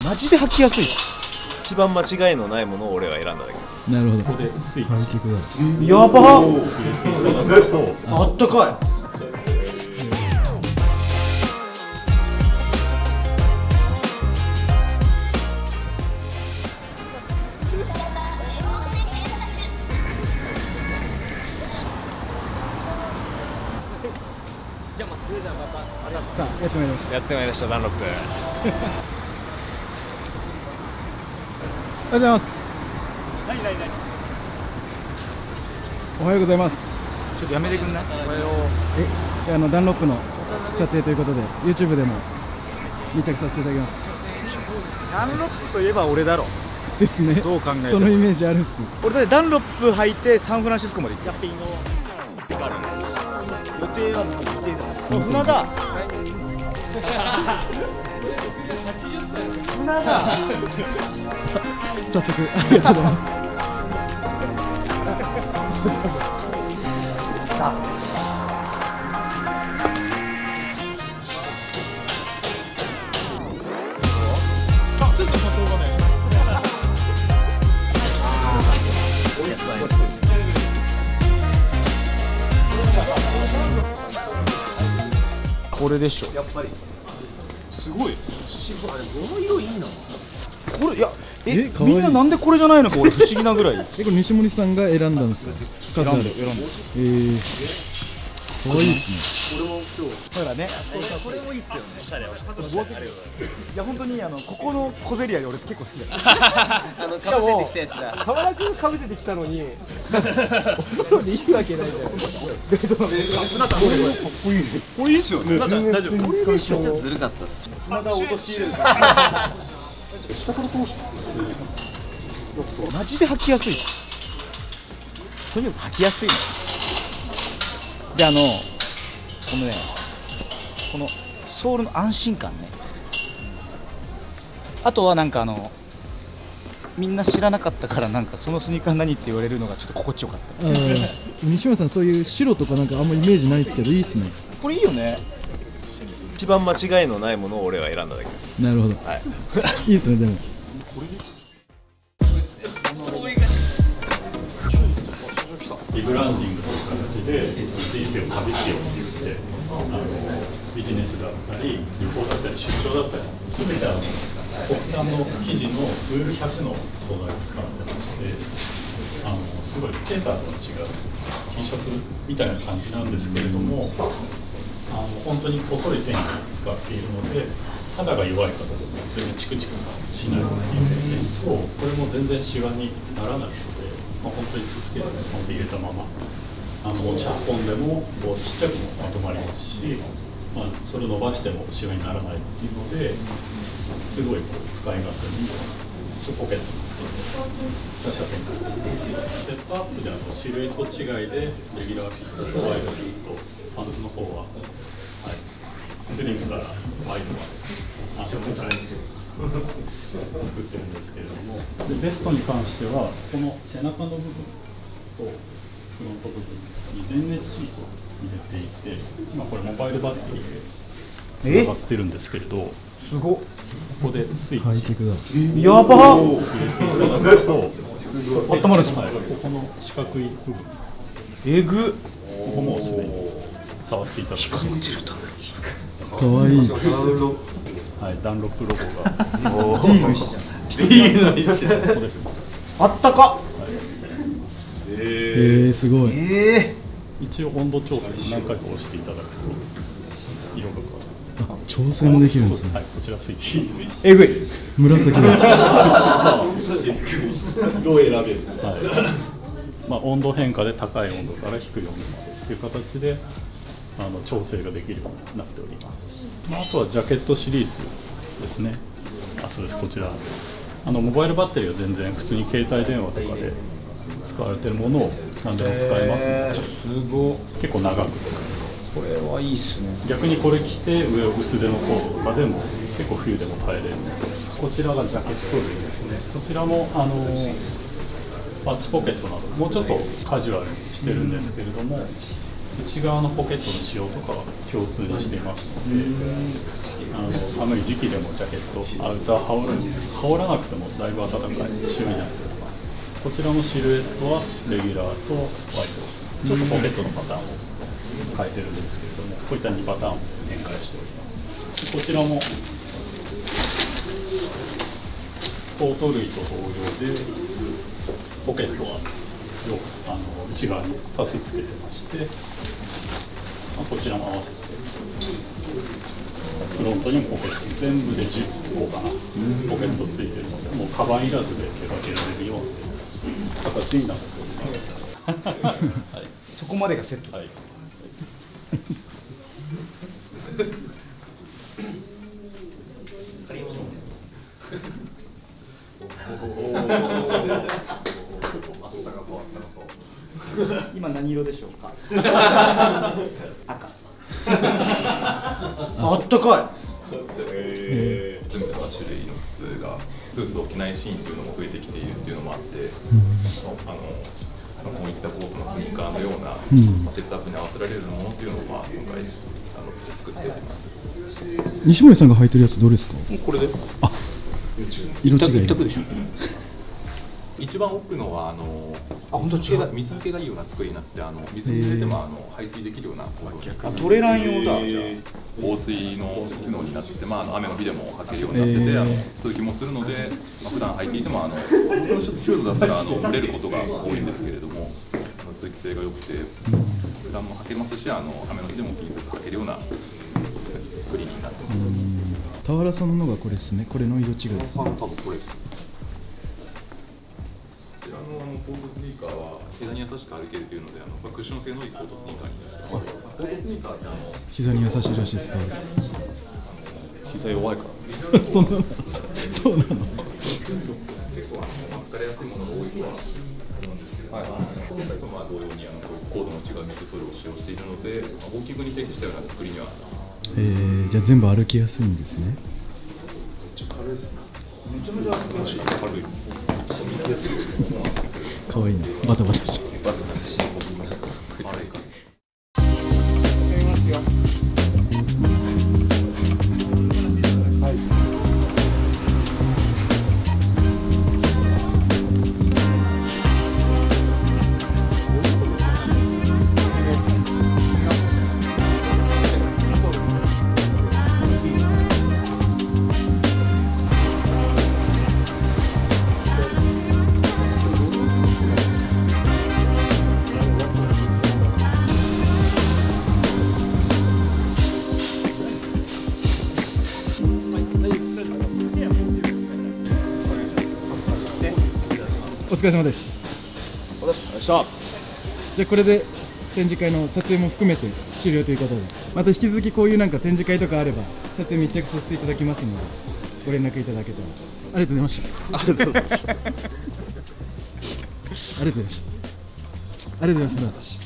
マジで履きやすい。 一番間違いのないものを俺が選んだだけです。 なるほど。 ここでスイッチやばっ。 入れていただくと、 あったかい。 さあ、やってまいりました。 やってまいりました、ダンロップ。 おはようございます。おはようございます。 ちょっとやめてくんない？ ダンロップの撮影ということで YouTube でも密着させていただきます。 ダンロップといえば俺だろ。 ですね。 どう考えてもそのイメージあるっす。 俺だってダンロップ履いてサンフランシスコまで行った。予定はもう未定だ。船田。船田。 早速ありがとうございます。 これでしょ。 やっぱりすごいですよ。 この色いいの。 これいやかわいい。 みんななんでこれじゃないのか俺不思議なぐらい。 これ西森さんが選んだんですか。 選んでかわいいですね。 ほらね。 これもいいっすよね。 いや本当にここの小競り合い俺結構好きだよ。 かぶせてきたやつだ。 河原君かぶせてきたのにお風呂にいいわけないじゃん。ベッドの上でかっこいいね。 これいいですよね。 大丈夫。これでしょ。 ちょっとずるかったっす。 まだ落とし入れる。 下から通して。 マジで履きやすい。とにかく履きやすいの。でこのね、このソールの安心感ね。あとはなんかみんな知らなかったからなんかそのスニーカー何って言われるのがちょっと心地よかった。 西村さん、そういう白とかなんかあんまイメージないですけど、いいっすね。 これいいよね。 一番間違いのないものを俺が選んだだけです。 なるほど。 はい。 いいっすね、でも。 リブランディングという形で人生を旅しようって言ってビジネスだったり旅行だったり出張だったり全て国産の生地のウール100の素材を使ってましてすごいセーターとは違う T シャツみたいな感じなんですけれども本当に細い繊維を使っているので肌が弱い方でも全然チクチクしないっていう点とこれも全然シワにならないので。本当にスーツケースにポンって入れたまま持ち運んでもちっちゃくもまとまりますし、それを伸ばしてもシワにならないっていうのですごい使い勝手にポケットにつけてシャツになってます。セットアップでシルエット違いでレギュラーフィットとワイドフィットパンツの方は、スリムからワイドまで作ってるんですけれども、ベストに関してはこの背中の部分とフロント部分に電熱シートを入れていて、今これモバイルバッテリーでつながってるんですけれど、 すごっ。 ここでスイッチやばっ。 を入れていただくと温まるんですか。 ここの四角い部分、 えぐ。 ここもすでに触っていただくとかわいい。 ダンロップロゴが D の石じゃん。 D の石だ。 ここですね。 あったか。 すごい。 一応温度調整何回か押していただくと色が変わる。 調整もできるんですね。 はい、こちらスイッチ。 えぐい。 紫だ。 色を選べる。 温度変化で高い温度から低い温度までっていう形で調整ができるようになっております。あとはジャケットシリーズですね。そうです、こちらモバイルバッテリーは全然普通に携帯電話とかで使われているものを何でも使えますので、 すごい。 結構長く使えます。 これはいいっすね。 逆にこれ着て上を薄手のコートとかでも結構冬でも耐えれるので、こちらがジャケット類ですね。こちらもパッチポケットなどもうちょっとカジュアルにしてるんですけれども、 内側のポケットの仕様とかは共通にしていますので、寒い時期でもジャケット、アウター羽織らなくてもだいぶ暖かい仕様になっております。こちらのシルエットはレギュラーとワイド、ちょっとポケットのパターンを変えてるんですけれども、こういった2パターンを展開しております。こちらもコート類と同様でポケットは内側にパスつけてまして、こちらも合わせてフロントにもポケット全部で10個かな、ポケットついてるので、もうカバンいらずで出かけられるような形になっております。はい、 そこまでがセット。 はい。 今何色でしょうか。赤。あったか全部の種類の靴がスーツを着ないシーンというのも増えてきているっていうのもあって、こういったコートのスニーカーのような、セットアップに合わせられるものっていうのを、今回作っております。 西森さんが履いてるやつどれですか？ これで色違い。 一択でしょ。 一番奥のは本当違う。 水はけがいいような作りになって、水に入れても排水できるようなコートにトレラン用だ。 防水の機能になってて、雨の日でも履けるようになってて、通気もするので、普段履いていても本当のシューズだったら蒸れることが多いんですけれども、通気性が良くて普段も履けますし、雨の日でも気にせず履けるような作りになってます。 田原さんのがこれですね。これの色違いです、ね。 多分これです。こちらのコートスニーカーは膝に優しく歩けるというので、クッション性のいいコートスニーカーになってます。コートスニーカーって膝に優しいらしいです。 膝弱いから。 そうなの。そうなの。 結構疲れやすいものが多いとは思うんですけれども、今回と同様にこういうコードの違うミッドソールを使用しているので、ウォーキングに適したような作りには。 じゃあ全部歩きやすいんですね。 めっちゃ軽いですね。めちゃめちゃ軽い。 可愛いね。バタバタして。お疲れ様です。 お疲れ様。 じゃあこれで展示会の撮影も含めて終了ということで、また引き続きこういうなんか展示会とかあれば撮影密着させていただきますので、ご連絡いただけたら。ありがとうございました。 ありがとうございました。 ありがとうございました。ありがとうございました。